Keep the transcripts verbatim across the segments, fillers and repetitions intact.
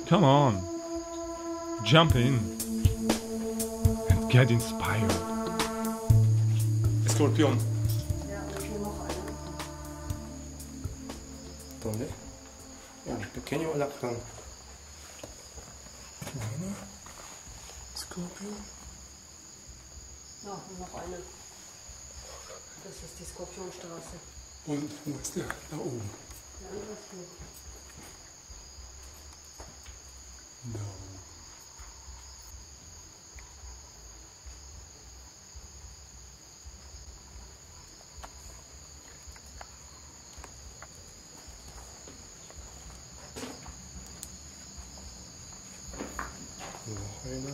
Come on, jump in and get inspired. Skorpion. Ja, und hier noch eine. ¿Dónde? ¿El pequeño o la gran? Bueno. Skorpion. Ja, und noch eine. Das ist die Skorpionstraße. Und wo ist der? Da oben. Der andere ist hier. No. Noch einer.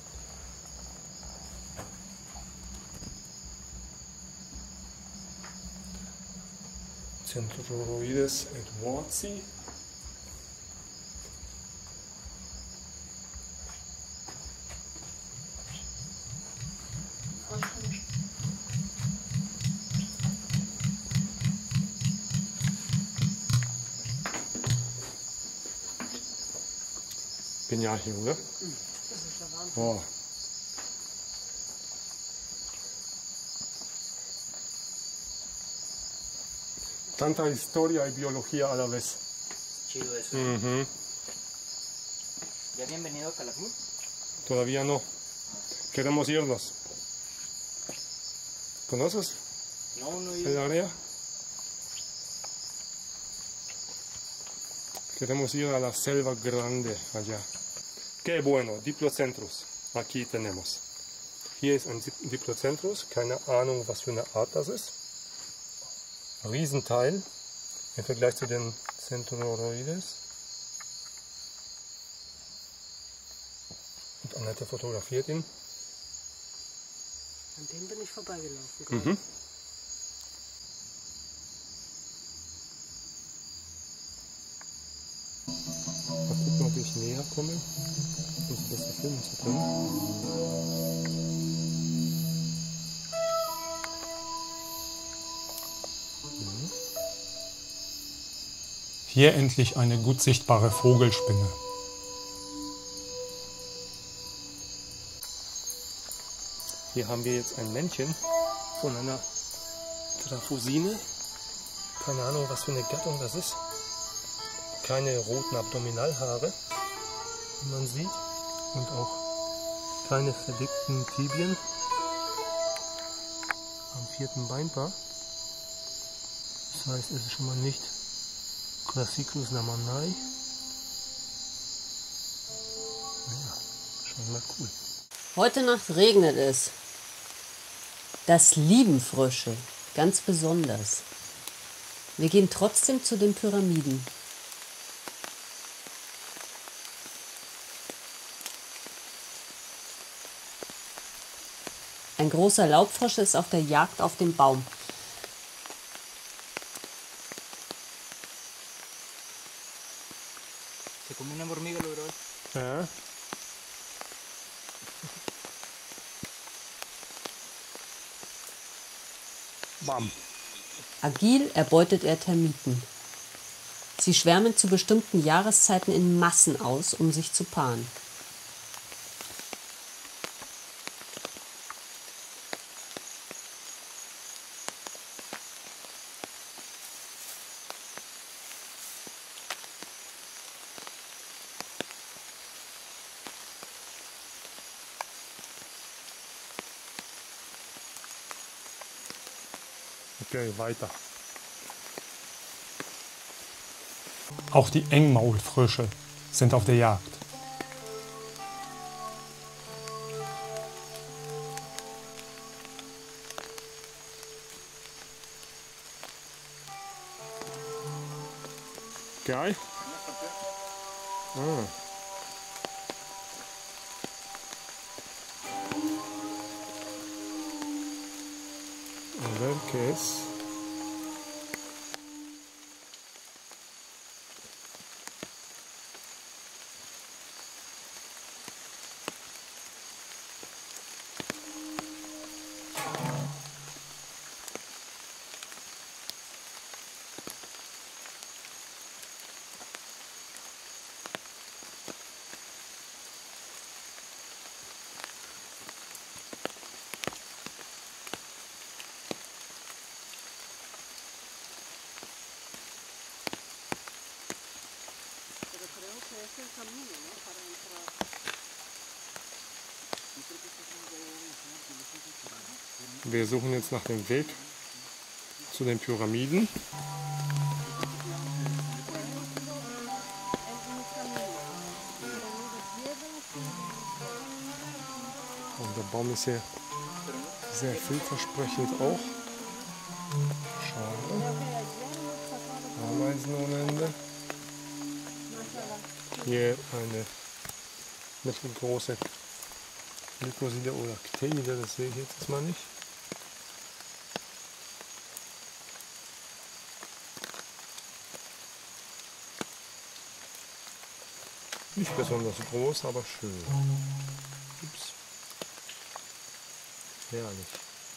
Centroroides edwardsi. Genial hier, oder? Das ist der Wahnsinn. Oh. Tanta historia y biología a la vez. Chido eso. Ujú. ¿Ya habían venido a Calakmul? Todavía no. Queremos irnos. ¿Conoces No, no he el ido. área? Queremos ir a la selva grande allá. Qué bueno, Diplocentros. Aquí tenemos. Hier ist ein Dip- Diplocentros. Keine Ahnung, was für eine Art das ist. Riesenteil im Vergleich zu den Centroroides. Und Annette fotografiert ihn. An dem bin ich vorbeigelaufen. gerade. Mhm. Mal gucken, ob ich näher komme, um es besser filmen zu können. Hier endlich eine gut sichtbare Vogelspinne. Hier haben wir jetzt ein Männchen von einer Traphosine. Keine Ahnung, was für eine Gattung das ist. Keine roten Abdominalhaare, wie man sieht. Und auch keine verdickten Tibien am vierten Beinpaar. Das heißt, es ist schon mal nicht Crassiclus namannai. Naja, schon mal cool. Heute Nacht regnet es. Das lieben Frösche, ganz besonders. Wir gehen trotzdem zu den Pyramiden. Ein großer Laubfrosch ist auf der Jagd auf den Baum. Se comió una hormiga, lo grabé. Ja. Bam. Agil erbeutet er Termiten. Sie schwärmen zu bestimmten Jahreszeiten in Massen aus, um sich zu paaren. Okay, weiter. Auch die Engmaulfrösche sind auf der Jagd. Geil. Ah. A ver qué es. Wir suchen jetzt nach dem Weg zu den Pyramiden. Und der Baum ist hier sehr vielversprechend auch. Schade. Ameisen ohne Ende. Hier eine mittelgroße Lycoside oder Cteide, das sehe ich jetzt mal nicht. Nicht besonders groß, aber schön. Ups. Herrlich.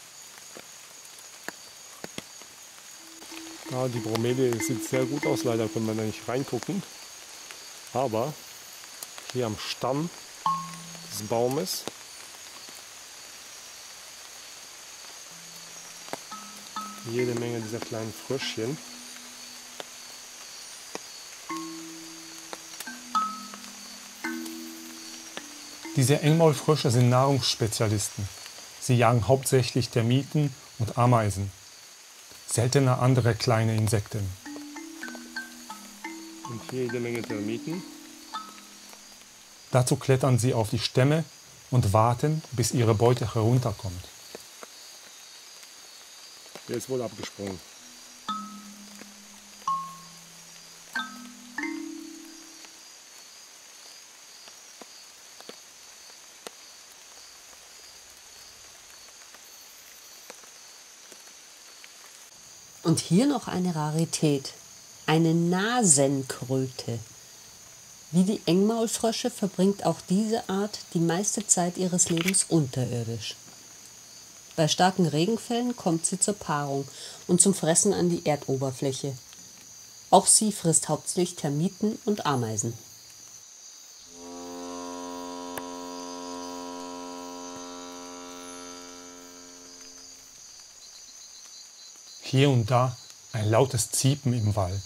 Ah, die Bromelie sieht sehr gut aus, leider können wir da nicht reingucken. Aber hier am Stamm des Baumes jede Menge dieser kleinen Fröschchen. Diese Engmaulfrösche sind Nahrungsspezialisten. Sie jagen hauptsächlich Termiten und Ameisen, seltener andere kleine Insekten. Und hier jede Menge Termiten. Dazu klettern sie auf die Stämme und warten, bis ihre Beute herunterkommt. Der ist wohl abgesprungen. Und hier noch eine Rarität, eine Nasenkröte. Wie die Engmaulfrösche verbringt auch diese Art die meiste Zeit ihres Lebens unterirdisch. Bei starken Regenfällen kommt sie zur Paarung und zum Fressen an die Erdoberfläche. Auch sie frisst hauptsächlich Termiten und Ameisen. Hier und da ein lautes Ziepen im Wald.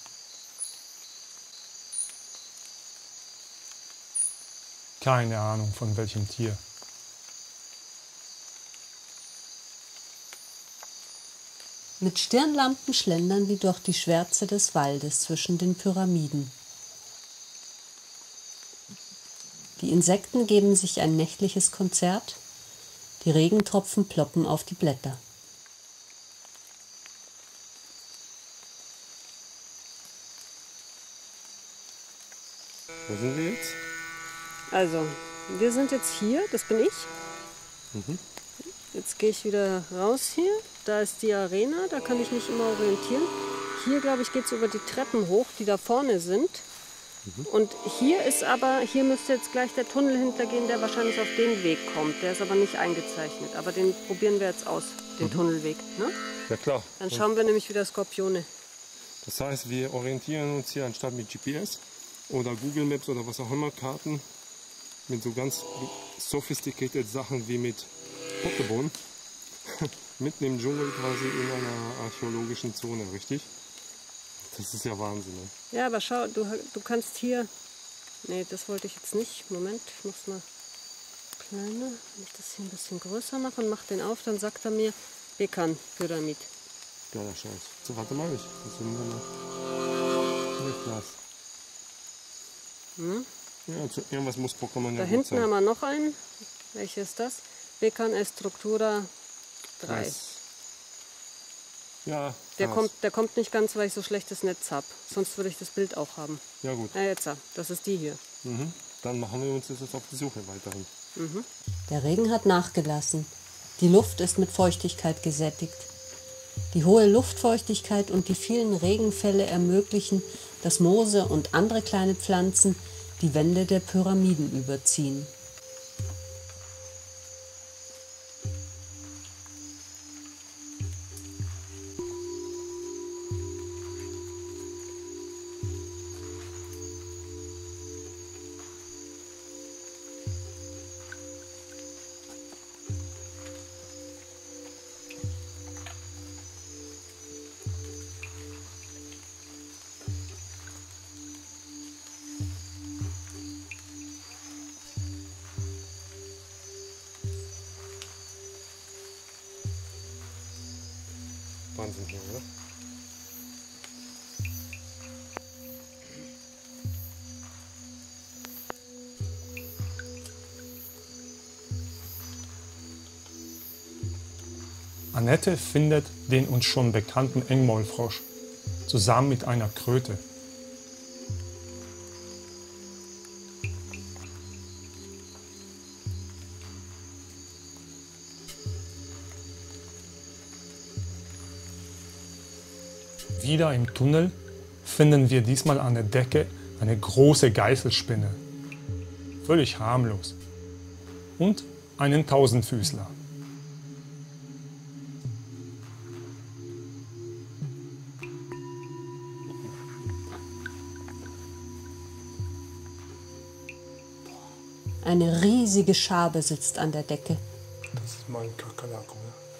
Keine Ahnung von welchem Tier. Mit Stirnlampen schlendern wir durch die Schwärze des Waldes zwischen den Pyramiden. Die Insekten geben sich ein nächtliches Konzert, die Regentropfen ploppen auf die Blätter. Wo sind wir jetzt? Also, wir sind jetzt hier, das bin ich. Mhm. Jetzt gehe ich wieder raus hier. Da ist die Arena, da kann ich mich immer orientieren. Hier, glaube ich, geht es über die Treppen hoch, die da vorne sind. Mhm. Und hier ist aber, hier müsste jetzt gleich der Tunnel hintergehen, der wahrscheinlich auf den Weg kommt. Der ist aber nicht eingezeichnet. Aber den probieren wir jetzt aus, den mhm. Tunnelweg. Ne? Ja klar. Dann schauen Und wir nämlich wieder Skorpione. Das heißt, wir orientieren uns hier anstatt mit G P S oder Google Maps oder was auch immer, Karten mit so ganz sophisticated Sachen wie mit Pokémon mitten im Dschungel quasi in einer archäologischen Zone, richtig? Das ist ja Wahnsinn. Ne? Ja, aber schau, du, du kannst hier... Nee, das wollte ich jetzt nicht. Moment, ich mach's mal kleiner. Wenn ich das hier ein bisschen größer mache und mache den auf, dann sagt er mir Bekan-Pyramid. Geiler Scheiß. So, warte mal, ich das sind wir mal. Glas. Hm? Ja, also irgendwas muss Pokémon ja Da gut hinten sein. haben wir noch einen. Welches ist das? Bekan Estructura drei. Das. Ja, Der das. kommt, der kommt nicht ganz, weil ich so schlechtes Netz habe. Sonst würde ich das Bild auch haben. Ja gut. Ja, jetzt, das ist die hier. Mhm. Dann machen wir uns jetzt auf die Suche weiterhin. Mhm. Der Regen hat nachgelassen. Die Luft ist mit Feuchtigkeit gesättigt. Die hohe Luftfeuchtigkeit und die vielen Regenfälle ermöglichen, dass Moose und andere kleine Pflanzen die Wände der Pyramiden überziehen. Nasen hier, oder? Annette findet den uns schon bekannten Engmaulfrosch zusammen mit einer Kröte. Wieder im Tunnel finden wir diesmal an der Decke eine große Geißelspinne, völlig harmlos, und einen Tausendfüßler. Eine riesige Schabe sitzt an der Decke. Das ist mein Kakerlaken.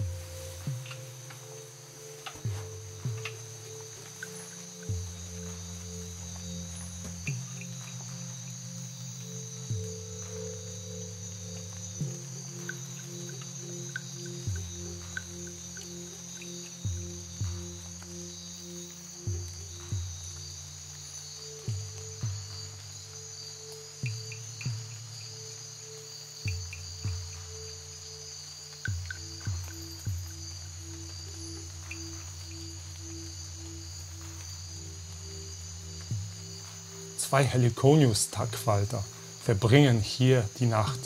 Zwei Heliconius-Tagfalter verbringen hier die Nacht.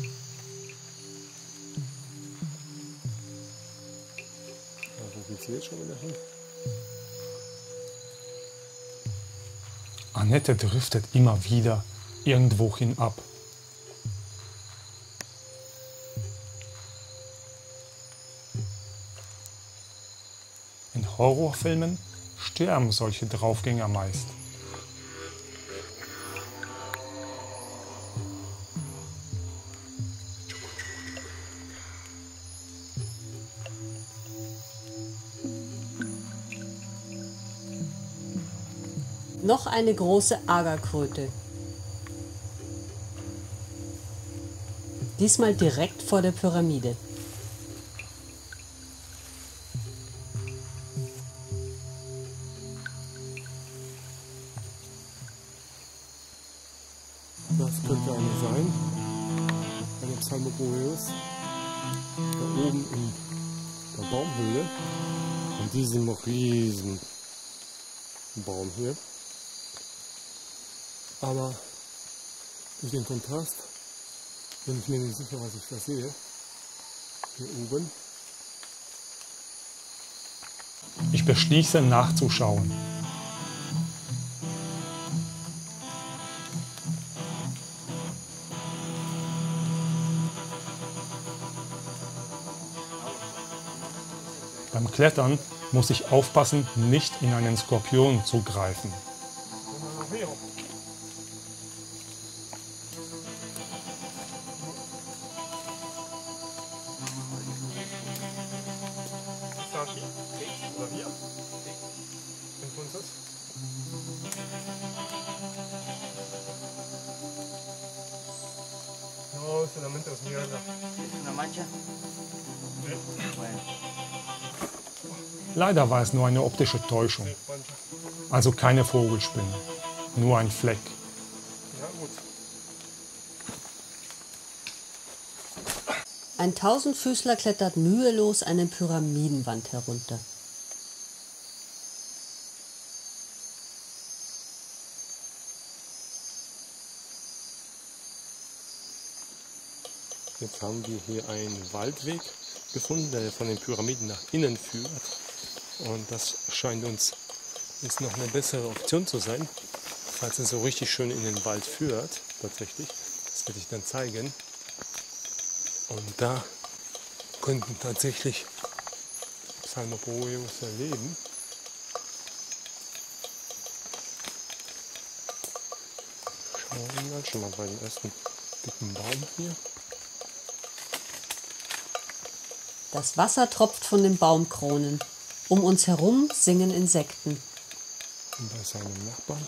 Ja, wo geht's jetzt schon wieder hin? Annette driftet immer wieder irgendwohin ab. In Horrorfilmen sterben solche Draufgänger meist. Noch eine große Agerkröte. Diesmal direkt vor der Pyramide. Das könnte eine sein. Eine Psalmopoeus. Da oben in der Baumhöhle. Und diesem riesen Baum hier. Aber durch den Kontrast bin ich mir nicht sicher, was ich da sehe. Hier oben. Ich beschließe nachzuschauen. Beim Klettern muss ich aufpassen, nicht in einen Skorpion zu greifen. No, solamente es mierda. ¿Es una mancha? Bueno. Leider war es nur eine optische Täuschung, also keine Vogelspinne, nur ein Fleck. Ja, gut. Ein Tausendfüßler klettert mühelos eine Pyramidenwand herunter. Jetzt haben wir hier einen Waldweg gefunden, der von den Pyramiden nach innen führt. Und das scheint uns jetzt noch eine bessere Option zu sein, falls es so richtig schön in den Wald führt, tatsächlich. Das werde ich dann zeigen. Und da könnten tatsächlich Psalmopoeus erleben. Schauen wir mal schon mal bei dem ersten dicken Baum hier. Das Wasser tropft von den Baumkronen. Um uns herum singen Insekten. Und bei seinem Nachbarn.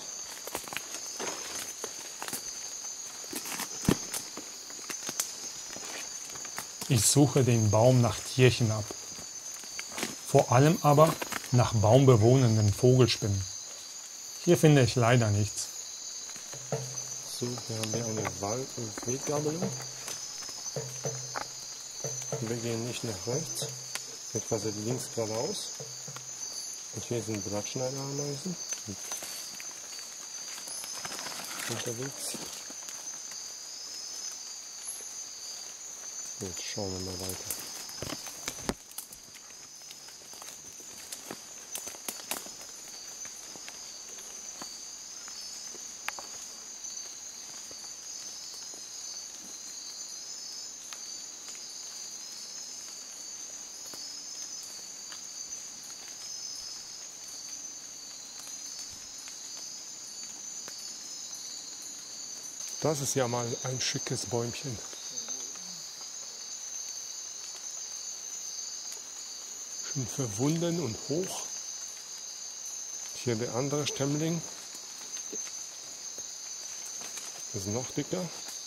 Ich suche den Baum nach Tierchen ab. Vor allem aber nach baumbewohnenden Vogelspinnen. Hier finde ich leider nichts. So, hier haben wir eine Wald- und Weggabelung. Wir gehen nicht nach rechts, wir quasi links geradeaus. Und hier sind Blattschneiderameisen unterwegs. Jetzt schauen wir mal weiter. Das ist ja mal ein schickes Bäumchen. Schön verwunden und hoch. Hier der andere Stämmling. Ist noch dicker.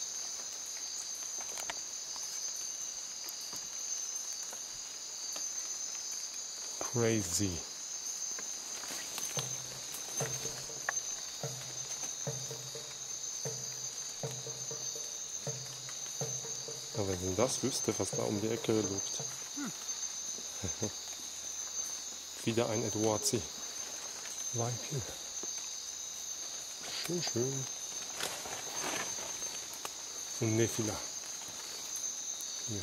Crazy. Aber wenn das wüsste, was da um die Ecke lugt. Hm. Wieder ein Eduarzi. Weibchen. Schön, schön. Und Nephila. Hier.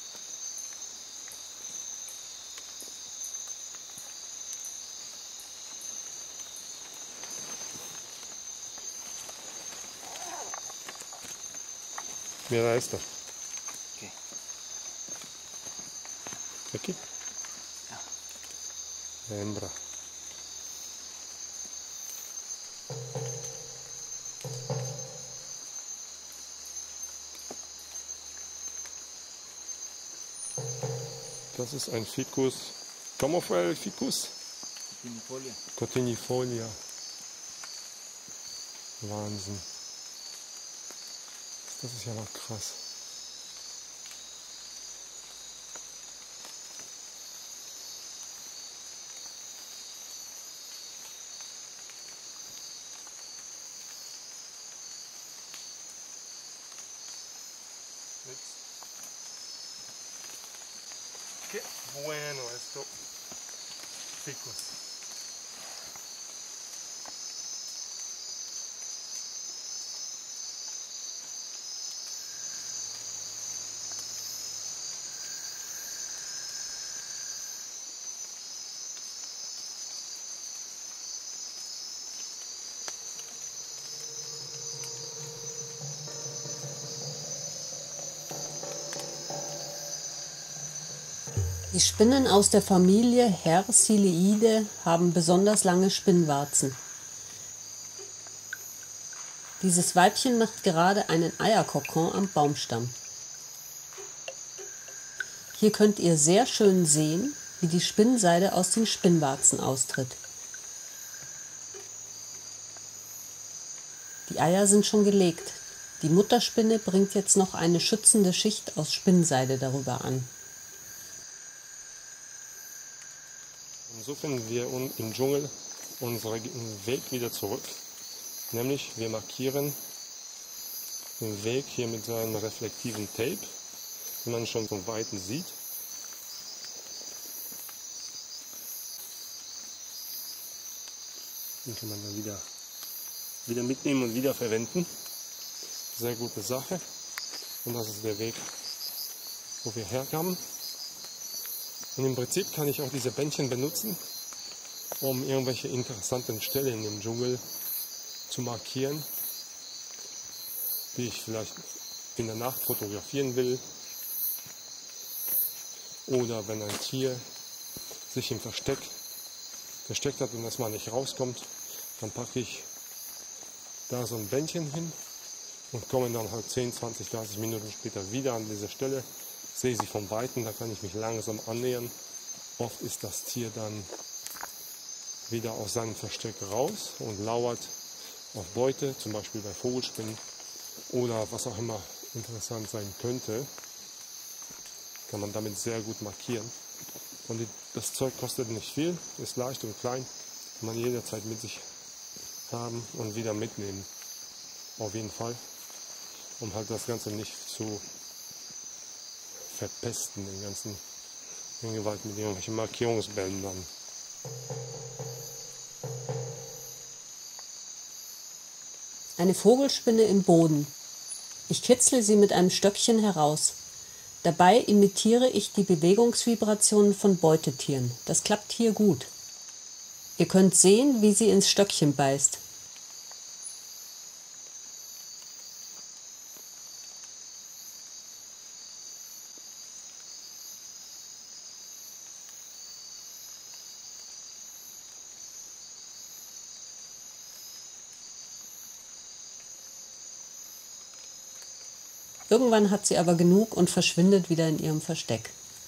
Ja, da ist er. Okay. Aqui? Ja. Hembra. Das ist ein Ficus. Como foi el Ficus? Finifolia. Cotinifolia. Wahnsinn. Das ist ja noch krass. Qué bueno esto. Ficus. Die Spinnen aus der Familie Herciliidae haben besonders lange Spinnwarzen. Dieses Weibchen macht gerade einen Eierkokon am Baumstamm. Hier könnt ihr sehr schön sehen, wie die Spinnseide aus den Spinnwarzen austritt. Die Eier sind schon gelegt. Die Mutterspinne bringt jetzt noch eine schützende Schicht aus Spinnseide darüber an. So finden wir im Dschungel unseren Weg wieder zurück. Nämlich wir markieren den Weg hier mit so einem reflektiven Tape, wie man schon von Weitem sieht. Den kann man dann wieder, wieder mitnehmen und wieder verwenden. Sehr gute Sache. Und das ist der Weg, wo wir herkamen. Und im Prinzip kann ich auch diese Bändchen benutzen, um irgendwelche interessanten Stellen im Dschungel zu markieren, die ich vielleicht in der Nacht fotografieren will. Oder wenn ein Tier sich im Versteck versteckt hat und das mal nicht rauskommt, dann packe ich da so ein Bändchen hin und komme dann halt zehn, zwanzig, dreißig Minuten später wieder an diese Stelle. Sehe sie von Weitem, da kann ich mich langsam annähern. Oft ist das Tier dann wieder aus seinem Versteck raus und lauert auf Beute, zum Beispiel bei Vogelspinnen oder was auch immer interessant sein könnte. Kann man damit sehr gut markieren. Und die, das Zeug kostet nicht viel, ist leicht und klein, kann man jederzeit mit sich haben und wieder mitnehmen. Auf jeden Fall, um halt das Ganze nicht zu verpesten, den ganzen Gewalt mit irgendwelchen Markierungsbändern. Eine Vogelspinne im Boden. Ich kitzle sie mit einem Stöckchen heraus. Dabei imitiere ich die Bewegungsvibrationen von Beutetieren. Das klappt hier gut. Ihr könnt sehen, wie sie ins Stöckchen beißt. Irgendwann hat sie aber genug und verschwindet wieder in ihrem Versteck.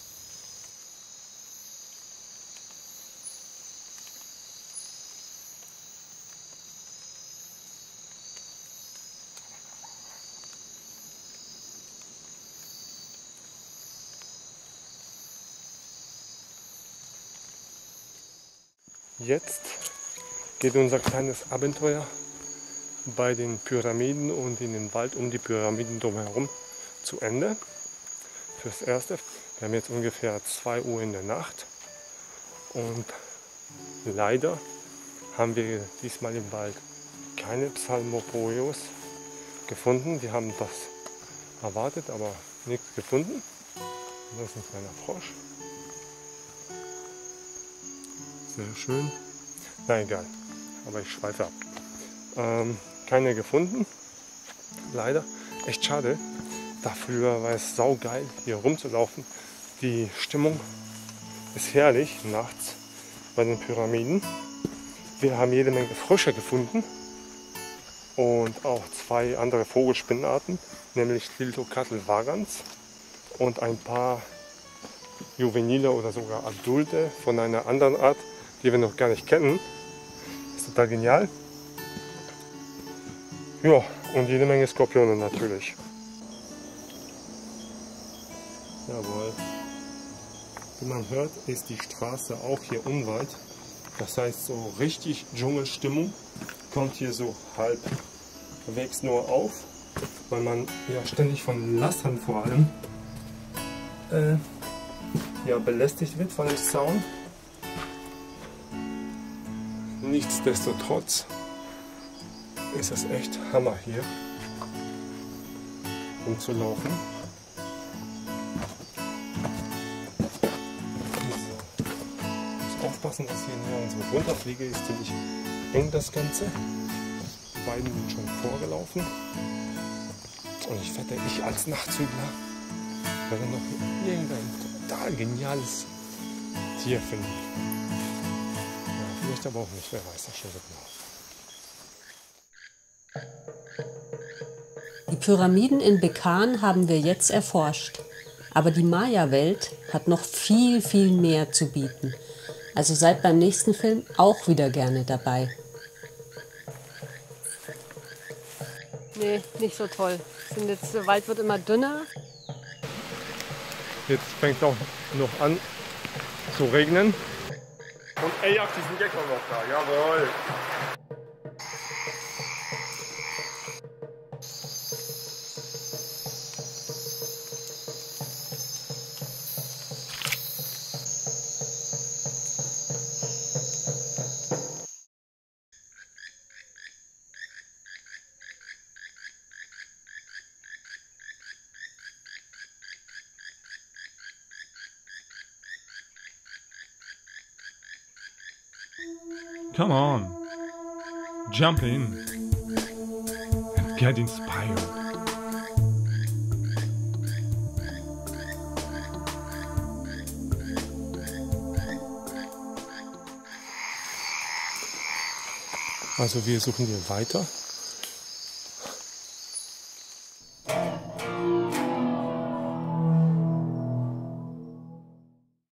Jetzt geht unser kleines Abenteuer bei den Pyramiden und in den Wald um die Pyramiden drumherum zu Ende. Fürs Erste, wir haben jetzt ungefähr zwei Uhr in der Nacht und leider haben wir diesmal im Wald keine Psalmopoeus gefunden. Wir haben das erwartet, aber nichts gefunden. Das ist ein kleiner Frosch. Sehr schön. Na egal, aber ich schweife ab. Ähm, keine gefunden. Leider. Echt schade. Dafür war es saugeil, hier rumzulaufen. Die Stimmung ist herrlich nachts bei den Pyramiden. Wir haben jede Menge Frösche gefunden und auch zwei andere Vogelspinnenarten, nämlich Liltocatl vagans und ein paar Juvenile oder sogar Adulte von einer anderen Art, die wir noch gar nicht kennen. Ist total genial. Ja, und jede Menge Skorpione natürlich. Jawohl. Wie man hört, ist die Straße auch hier unweit. Das heißt, so richtig Dschungelstimmung kommt hier so halbwegs nur auf, weil man ja ständig von Lassern vor allem äh, ja, belästigt wird von dem Zaun. Nichtsdestotrotz ist es echt Hammer hier rumzulaufen. Aufpassen, dass ich hier nirgendwo runterfliege, ist ziemlich eng das Ganze. Die beiden sind schon vorgelaufen. Und ich wette, ich als Nachtzügler werde noch irgendein total geniales Tier finden. Ja, vielleicht aber auch nicht, wer weiß das schon so genau. Die Pyramiden in Bekan haben wir jetzt erforscht. Aber die Maya-Welt hat noch viel, viel mehr zu bieten. Also seid beim nächsten Film auch wieder gerne dabei. Nee, nicht so toll. Jetzt, der Wald wird immer dünner. Jetzt fängt es auch noch an zu regnen. Und ey, auf diesen Gecko noch da, jawohl. Come on, jump in and get inspired. Also wir suchen hier weiter